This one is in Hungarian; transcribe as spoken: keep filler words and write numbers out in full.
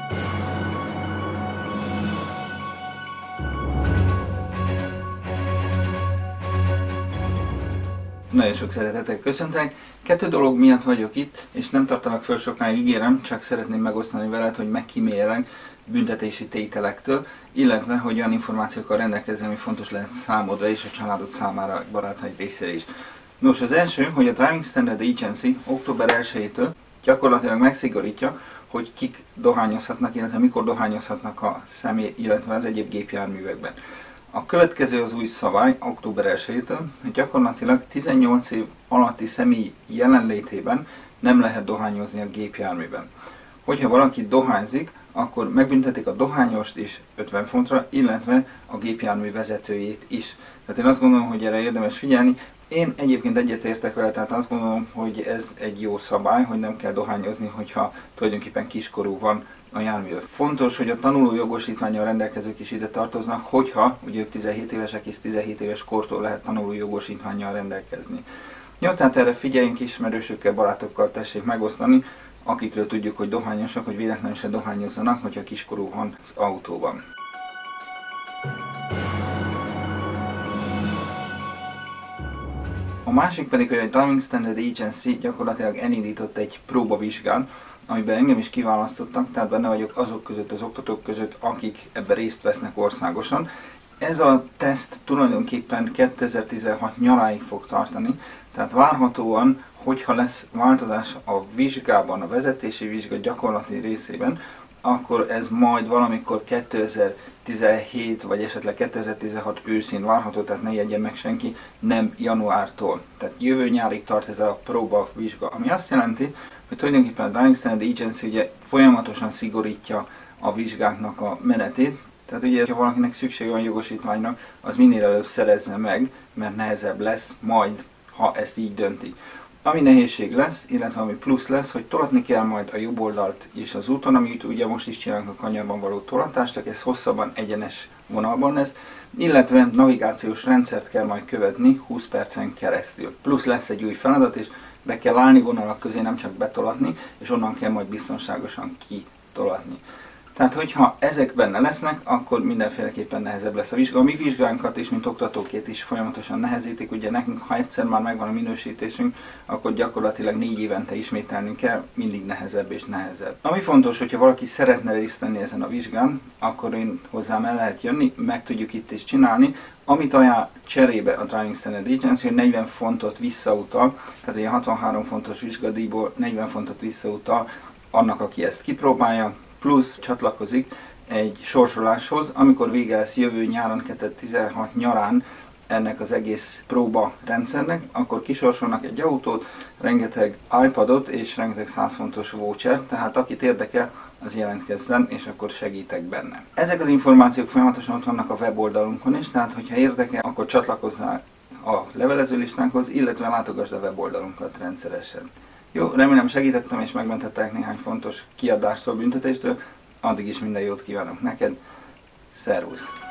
Nagyon sok szeretettel köszöntek. Kettő dolog miatt vagyok itt, és nem tartanak föl sokáig, ígérem, csak szeretném megosztani veled, hogy megkímélek büntetési tételektől, illetve hogy olyan információkkal rendelkezem, ami fontos lehet számodra és a családod számára, barátaid részére is. Nos, az első, hogy a Driving Standard Agency október elsejétől gyakorlatilag megszigorítja, hogy kik dohányozhatnak, illetve mikor dohányozhatnak a személy, illetve az egyéb gépjárművekben. A következő az új szabály október elsejétől, hogy gyakorlatilag tizennyolc év alatti személy jelenlétében nem lehet dohányozni a gépjárműben. Hogyha valaki dohányzik, akkor megbüntetik a dohányost is ötven fontra, illetve a gépjármű vezetőjét is. Tehát én azt gondolom, hogy erre érdemes figyelni. Én egyébként egyetértek vele, tehát azt gondolom, hogy ez egy jó szabály, hogy nem kell dohányozni, hogyha tulajdonképpen kiskorú van a járművel. Fontos, hogy a tanuló jogosítvánnyal rendelkezők is ide tartoznak, hogyha ugye ők tizenhét évesek és tizenhét éves kortól lehet tanuló jogosítvánnyal rendelkezni. Jó, tehát erre figyeljünk, ismerősökkel, barátokkal tessék megosztani, akikről tudjuk, hogy dohányosak, hogy véletlenül se dohányozzanak, hogyha kiskorú van az autóban. A másik pedig, hogy a Driving Standard Agency gyakorlatilag elindított egy próbavizsgát, amiben engem is kiválasztottak, tehát benne vagyok azok között, az oktatók között, akik ebben részt vesznek országosan. Ez a teszt tulajdonképpen kétezer-tizenhat nyaráig fog tartani, tehát várhatóan, hogyha lesz változás a vizsgában, a vezetési vizsga gyakorlati részében, akkor ez majd valamikor kétezer-tizenhét vagy esetleg kétezer-tizenhat őszén várható, tehát ne jegye meg senki, nem januártól. Tehát jövő nyárig tart ez a próba vizsga, ami azt jelenti, hogy tulajdonképpen a Driving Standard Agency ugye folyamatosan szigorítja a vizsgáknak a menetét. Tehát ugye, ha valakinek szüksége van jogosítványra, az minél előbb szerezze meg, mert nehezebb lesz majd, ha ezt így döntik. Ami nehézség lesz, illetve ami plusz lesz, hogy tolatni kell majd a jobb oldalt is az úton, amit ugye most is csinálunk a kanyarban való tolatást, csak ez hosszabban egyenes vonalban lesz, illetve navigációs rendszert kell majd követni húsz percen keresztül. Plusz lesz egy új feladat, és be kell állni vonalak közé, nem csak betolatni, és onnan kell majd biztonságosan kitolatni. Tehát, hogyha ezek benne lesznek, akkor mindenféleképpen nehezebb lesz a vizsga. A mi vizsgánkat is, mint oktatókét is folyamatosan nehezítik. Ugye nekünk, ha egyszer már megvan a minősítésünk, akkor gyakorlatilag négy évente ismételnünk kell, mindig nehezebb és nehezebb. Ami fontos, hogyha valaki szeretne részt venni ezen a vizsgán, akkor én hozzám el lehet jönni, meg tudjuk itt is csinálni. Amit ajánl cserébe a Driving Standard Agency, hogy negyven fontot visszautal, tehát ugye hatvanhárom fontos vizsgadíjból negyven fontot visszautal annak, aki ezt kipróbálja, plusz csatlakozik egy sorsoláshoz, amikor vége lesz jövő nyáron, kétezer-tizenhat nyarán ennek az egész próba rendszernek, akkor kisorsolnak egy autót, rengeteg iPadot és rengeteg száz fontos voucher, tehát akit érdekel, az jelentkezzen, és akkor segítek benne. Ezek az információk folyamatosan ott vannak a weboldalunkon is, tehát hogyha érdekel, akkor csatlakozzál a levelező listánkhoz, illetve látogasd a weboldalunkat rendszeresen. Jó, remélem segítettem és megmentettek néhány fontos kiadástól, büntetéstől. Addig is minden jót kívánok neked. Szervusz!